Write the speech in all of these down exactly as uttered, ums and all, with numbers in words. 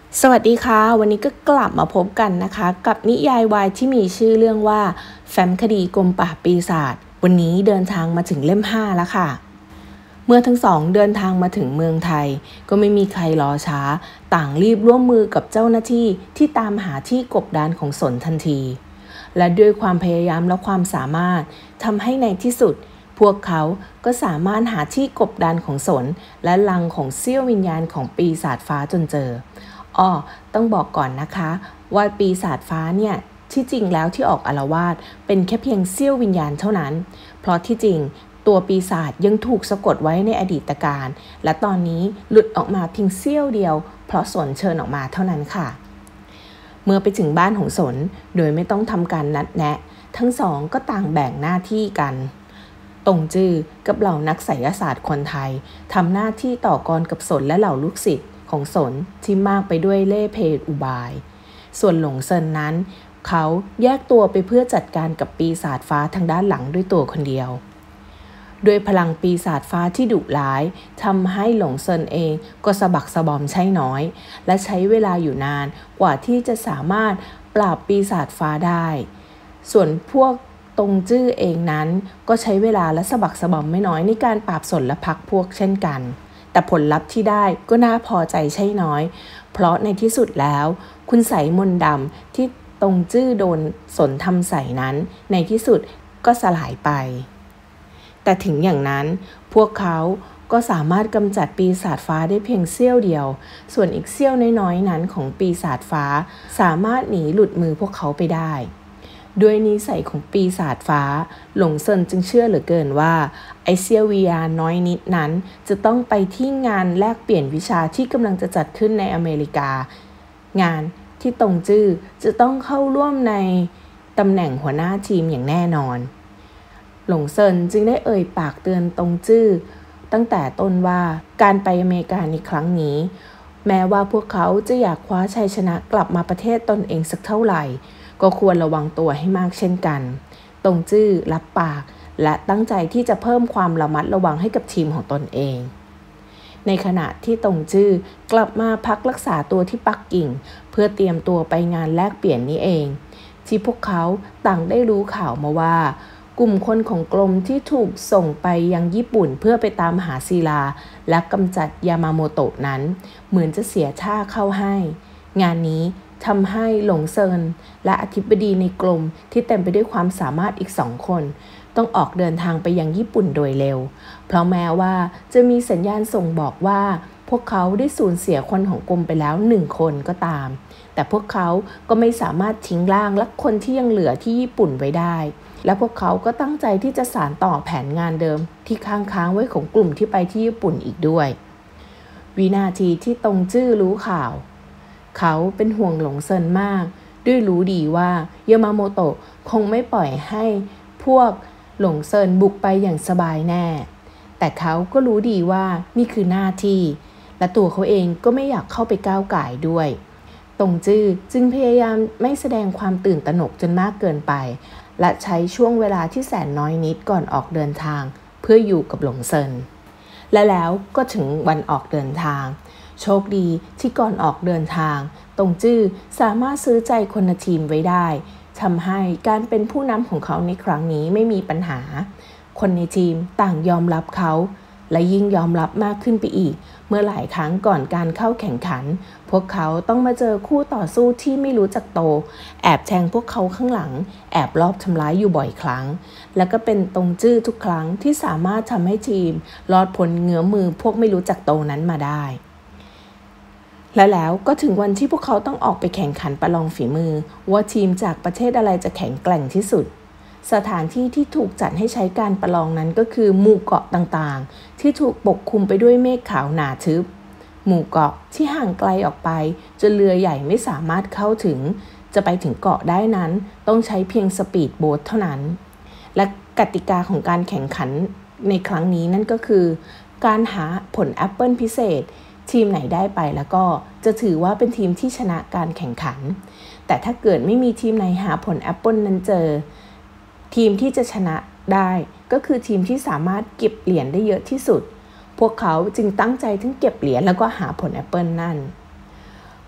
สวัสดีค่ะวันนี้ก็กลับมาพบกันนะคะกับนิยายวายที่มีชื่อเรื่องว่าแฟ้มคดีกรมปราบปีศาจวันนี้เดินทางมาถึงเล่มห้าแล้วค่ะเมื่อทั้งสองเดินทางมาถึงเมืองไทยก็ไม่มีใครรอช้าต่างรีบร่วมมือกับเจ้าหน้าที่ที่ตามหาที่กบดานของสนทันทีและด้วยความพยายามและความสามารถทำให้ในที่สุดพวกเขาก็สามารถหาที่กบดานของสนและลังของเสี้ยววิญญาณของปีศาจฟ้าจนเจออ้อต้องบอกก่อนนะคะว่าปีศาจฟ้าเนี่ยที่จริงแล้วที่ออกอาละวาดเป็นแค่เพียงเสี้ยววิญญาณเท่านั้นเพราะที่จริงตัวปีศาจยังถูกสะกดไว้ในอดีตการและตอนนี้หลุดออกมาเพียงเสี้ยวเดียวเพราะสนเชิญออกมาเท่านั้นค่ะเมื่อไปถึงบ้านของสนโดยไม่ต้องทำการนัดแนะทั้งสองก็ต่างแบ่งหน้าที่กันตงจื้อกับเหล่านักไสยศาสตร์คนไทยทำหน้าที่ต่อกรกับสนและเหล่าลูกศิษย์ของสนที่มากไปด้วยเล่ห์เพลอุบายส่วนหลงเซินนั้นเขาแยกตัวไปเพื่อจัดการกับปีศาจฟ้าทางด้านหลังด้วยตัวคนเดียวด้วยพลังปีศาจฟ้าที่ดุร้ายทำให้หลงเซินเองก็สะบักสะบอมใช่น้อยและใช้เวลาอยู่นานกว่าที่จะสามารถปราบปีศาจฟ้าได้ส่วนพวกตงจื้อเองนั้นก็ใช้เวลาและสะบักสะบอมไม่น้อยในการปราบสนและพักพวกเช่นกันแต่ผลลัพธ์ที่ได้ก็น่าพอใจใช่น้อยเพราะในที่สุดแล้วคุณไสมนต์ดำที่ตงจื้อโดนสนทำใส่นั้นในที่สุดก็สลายไปแต่ถึงอย่างนั้นพวกเขาก็สามารถกำจัดปีศาจฟ้าได้เพียงเสี้ยวเดียวส่วนอีกเสี้ยวน้อยๆนั้นของปีศาจฟ้าสามารถหนีหลุดมือพวกเขาไปได้ด้วยนิสัยของปีศาจฟ้าหลงเซินจึงเชื่อเหลือเกินว่าไอเซียววิญาณน้อยนิดนั้นจะต้องไปที่งานแลกเปลี่ยนวิชาที่กำลังจะจัดขึ้นในอเมริกางานที่ตงจื้อจะต้องเข้าร่วมในตำแหน่งหัวหน้าทีมอย่างแน่นอนหลงเซินจึงได้เอ่ยปากเตือนตงจื้อตั้งแต่ต้นว่าการไปอเมริกาในครั้งนี้แม้ว่าพวกเขาจะอยากคว้าชัยชนะกลับมาประเทศตนเองสักเท่าไหร่ก็ควรระวังตัวให้มากเช่นกันตงจื้อรับปากและตั้งใจที่จะเพิ่มความระมัดระวังให้กับทีมของตนเองในขณะที่ตงจื้อกลับมาพักรักษาตัวที่ปักกิ่งเพื่อเตรียมตัวไปงานแลกเปลี่ยนนี้เองที่พวกเขาต่างได้รู้ข่าวมาว่ากลุ่มคนของกรมที่ถูกส่งไปยังญี่ปุ่นเพื่อไปตามหาศิลาและกำจัดยามาโมโตะนั้นเหมือนจะเสียท่าเข้าให้งานนี้ทำให้หลงเซินและอธิบดีในกรมที่เต็มไปด้วยความสามารถอีกสองคนต้องออกเดินทางไปยังญี่ปุ่นโดยเร็วเพราะแม้ว่าจะมีสัญญาณส่งบอกว่าพวกเขาได้สูญเสียคนของกรมไปแล้วหนึ่งคนก็ตามแต่พวกเขาก็ไม่สามารถทิ้งร่างและคนที่ยังเหลือที่ญี่ปุ่นไว้ได้และพวกเขาก็ตั้งใจที่จะสานต่อแผนงานเดิมที่ค้างๆไว้ของกลุ่มที่ไปที่ญี่ปุ่นอีกด้วยวินาทีที่ตงจื้อรู้ข่าวเขาเป็นห่วงหลงเซินมากด้วยรู้ดีว่ายามาโมโตะคงไม่ปล่อยให้พวกหลงเซินบุกไปอย่างสบายแน่แต่เขาก็รู้ดีว่านี่คือหน้าที่และตัวเขาเองก็ไม่อยากเข้าไปก้าวก่ายด้วยตงจื้อจึงพยายามไม่แสดงความตื่นตระหนกจนมากเกินไปและใช้ช่วงเวลาที่แสนน้อยนิดก่อนออกเดินทางเพื่ออยู่กับหลงเซินและแล้วก็ถึงวันออกเดินทางโชคดีที่ก่อนออกเดินทางตงจื้อสามารถซื้อใจคนในทีมไว้ได้ทำให้การเป็นผู้นำของเขาในครั้งนี้ไม่มีปัญหาคนในทีมต่างยอมรับเขาและยิ่งยอมรับมากขึ้นไปอีกเมื่อหลายครั้งก่อนการเข้าแข่งขันพวกเขาต้องมาเจอคู่ต่อสู้ที่ไม่รู้จักโตแอบแทงพวกเขาข้างหลังแอบลอบทำร้ายอยู่บ่อยครั้งและก็เป็นตงจื้อทุกครั้งที่สามารถทำให้ทีมรอดพ้นเงื้อมือพวกไม่รู้จักโตนั้นมาได้และแล้วก็ถึงวันที่พวกเขาต้องออกไปแข่งขันประลองฝีมือว่าทีมจากประเทศอะไรจะแข็งแกร่งที่สุดสถานที่ที่ถูกจัดให้ใช้การประลองนั้นก็คือหมู่เกาะต่างๆที่ถูกปกคลุมไปด้วยเมฆขาวหนาทึบหมู่เกาะที่ห่างไกลออกไปจนเรือใหญ่ไม่สามารถเข้าถึงจะไปถึงเกาะได้นั้นต้องใช้เพียงสปีดโบ๊ทเท่านั้นและกติกาของการแข่งขันในครั้งนี้นั่นก็คือการหาผลแอปเปิลพิเศษทีมไหนได้ไปแล้วก็จะถือว่าเป็นทีมที่ชนะการแข่งขันแต่ถ้าเกิดไม่มีทีมไหนหาผลแอปเปิลนั้นเจอทีมที่จะชนะได้ก็คือทีมที่สามารถเก็บเหรียญได้เยอะที่สุดพวกเขาจึงตั้งใจทั้งเก็บเหรียญแล้วก็หาผลแอปเปิลนั่น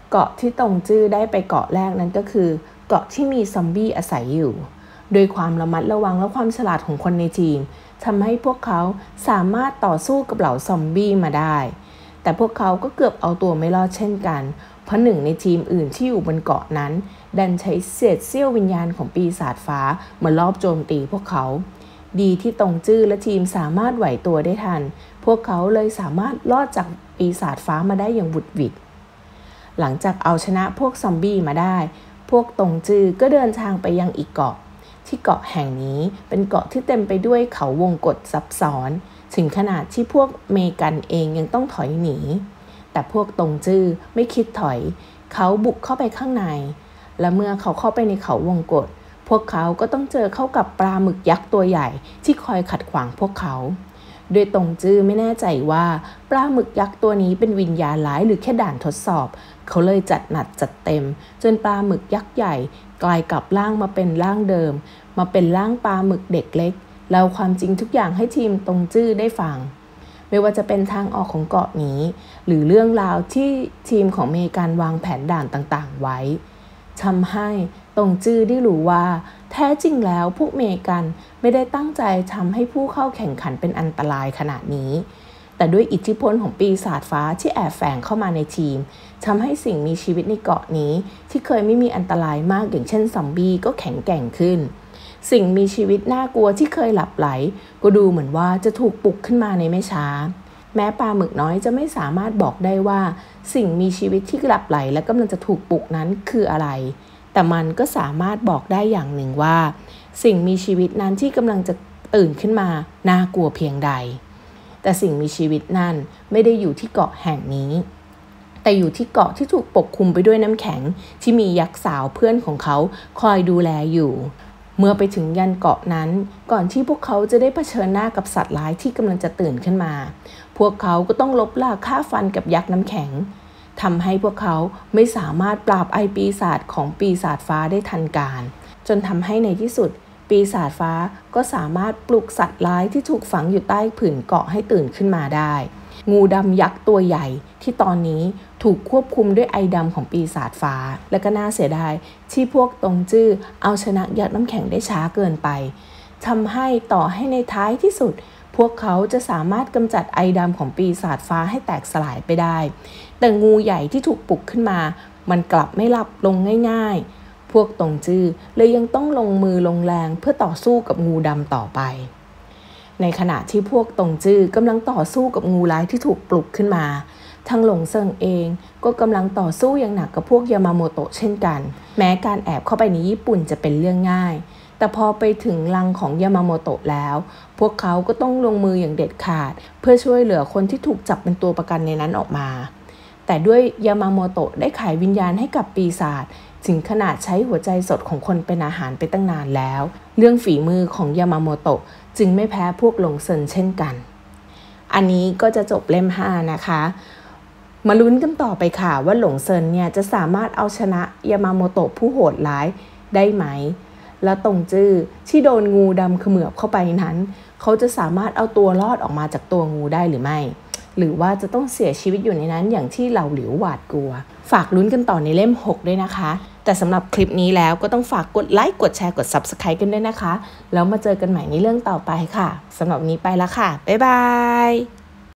เกาะที่ตงจื้อได้ไปเกาะแรกนั้นก็คือเกาะที่มีซอมบี้อาศัยอยู่โดยความระมัดระวังและความฉลาดของคนในทีมทำให้พวกเขาสามารถต่อสู้กับเหล่าซอมบี้มาได้แต่พวกเขาก็เกือบเอาตัวไม่รอดเช่นกันเพราะหนึ่งในทีมอื่นที่อยู่บนเกาะนั้นดันใช้เศษเสี้ยววิญญาณของปีศาจฟ้ามาลอบโจมตีพวกเขาดีที่ตงจื้อและทีมสามารถไหวตัวได้ทันพวกเขาเลยสามารถรอดจากปีศาจฟ้ามาได้อย่างบุดหวิดหลังจากเอาชนะพวกซอมบี้มาได้พวกตงจื้อก็เดินทางไปยังอีกเกาะที่เกาะแห่งนี้เป็นเกาะที่เต็มไปด้วยเขาวงกฏซับซ้อนถึงขนาดที่พวกเมกันเองยังต้องถอยหนีแต่พวกตงจื้อไม่คิดถอยเขาบุกเข้าไปข้างในและเมื่อเขาเข้าไปในเขาวงกฏพวกเขาก็ต้องเจอเข้ากับปลาหมึกยักษ์ตัวใหญ่ที่คอยขัดขวางพวกเขาโดยตงจื้อไม่แน่ใจว่าปลาหมึกยักษ์ตัวนี้เป็นวิญญาณร้ายหรือแค่ด่านทดสอบเขาเลยจัดหนักจัดเต็มจนปลาหมึกยักษ์ใหญ่กลายกลับร่างมาเป็นร่างเดิมมาเป็นร่างปลาหมึกเด็กเล็กเล่าความจริงทุกอย่างให้ทีมตงจื้อได้ฟังไม่ว่าจะเป็นทางออกของเกาะนี้หรือเรื่องราวที่ทีมของเมกันวางแผนด่านต่างๆไว้ทำให้ตงจื้อได้รู้ว่าแท้จริงแล้วพวกเมกันไม่ได้ตั้งใจทำให้ผู้เข้าแข่งขันเป็นอันตรายขนาดนี้แต่ด้วยอิทธิพลของปีศาจฟ้าที่แอบแฝงเข้ามาในทีมทำให้สิ่งมีชีวิตในเกาะนี้ที่เคยไม่มีอันตรายมากอย่างเช่นซอมบี้ก็แข็งแกร่งขึ้นสิ่งมีชีวิตน่ากลัวที่เคยหลับไหลก็ดูเหมือนว่าจะถูกปลุกขึ้นมาในไม่ช้าแม้ปลาหมึกน้อยจะไม่สามารถบอกได้ว่าสิ่งมีชีวิตที่หลับไหลและกำลังจะถูกปลุกนั้นคืออะไรแต่มันก็สามารถบอกได้อย่างหนึ่งว่าสิ่งมีชีวิตนั้นที่กำลังจะตื่นขึ้นมาน่ากลัวเพียงใดแต่สิ่งมีชีวิตนั้นไม่ได้อยู่ที่เกาะแห่งนี้แต่อยู่ที่เกาะที่ถูกปกคลุมไปด้วยน้ำแข็งที่มียักษ์สาวเพื่อนของเขาคอยดูแลอยู่เมื่อไปถึงยันเกาะนั้นก่อนที่พวกเขาจะได้เผชิญหน้ากับสัตว์ร้ายที่กำลังจะตื่นขึ้นมาพวกเขาก็ต้องลบล่าฆ่าฟันกับยักษ์น้ำแข็งทำให้พวกเขาไม่สามารถปราบไอปีศาจของปีศาจฟ้าได้ทันการจนทำให้ในที่สุดปีศาจฟ้าก็สามารถปลุกสัตว์ร้ายที่ถูกฝังอยู่ใต้ผืนเกาะให้ตื่นขึ้นมาได้งูดำยักษ์ตัวใหญ่ที่ตอนนี้ถูกควบคุมด้วยไอดำของปีศาจฟ้าและก็น่าเสียดายที่พวกตงจื้อเอาชนะยักษ์น้ำแข็งได้ช้าเกินไปทำให้ต่อให้ในท้ายที่สุดพวกเขาจะสามารถกำจัดไอดำของปีศาจฟ้าให้แตกสลายไปได้แต่งูใหญ่ที่ถูกปลุกขึ้นมามันกลับไม่หลับลงง่ายๆพวกตงจื้อเลยยังต้องลงมือลงแรงเพื่อต่อสู้กับงูดำต่อไปในขณะที่พวกตงจื้อกำลังต่อสู้กับงูร้ายที่ถูกปลุกขึ้นมาทางหลงเซิงเองก็กำลังต่อสู้อย่างหนักกับพวกยามาโมโตะเช่นกันแม้การแอบเข้าไปในญี่ปุ่นจะเป็นเรื่องง่ายแต่พอไปถึงรังของยามาโมโตะแล้วพวกเขาก็ต้องลงมืออย่างเด็ดขาดเพื่อช่วยเหลือคนที่ถูกจับเป็นตัวประกันในนั้นออกมาแต่ด้วยยามาโมโตะได้ขายวิญญาณให้กับปีศาจถึงขนาดใช้หัวใจสดของคนเป็นอาหารไปตั้งนานแล้วเรื่องฝีมือของยามาโมโตะจึงไม่แพ้พวกหลงเซินเช่นกันอันนี้ก็จะจบเล่มห้านะคะมาลุ้นกันต่อไปค่ะว่าหลงเซินเนี่ยจะสามารถเอาชนะยามาโมโตะผู้โหดร้ายได้ไหมแล้วตงจื้อที่โดนงูดำเขมือบเข้าไปนั้นเขาจะสามารถเอาตัวรอดออกมาจากตัวงูได้หรือไม่หรือว่าจะต้องเสียชีวิตอยู่ในนั้นอย่างที่เหล่าหลิวหวาดกลัวฝากลุ้นกันต่อในเล่มหกด้วยนะคะแต่สำหรับคลิปนี้แล้วก็ต้องฝากกดไลค์กดแชร์กด ซับสไครบ์ กันด้วยนะคะแล้วมาเจอกันใหม่ในเรื่องต่อไปค่ะสำหรับวันนี้ไปแล้วค่ะบ๊ายบาย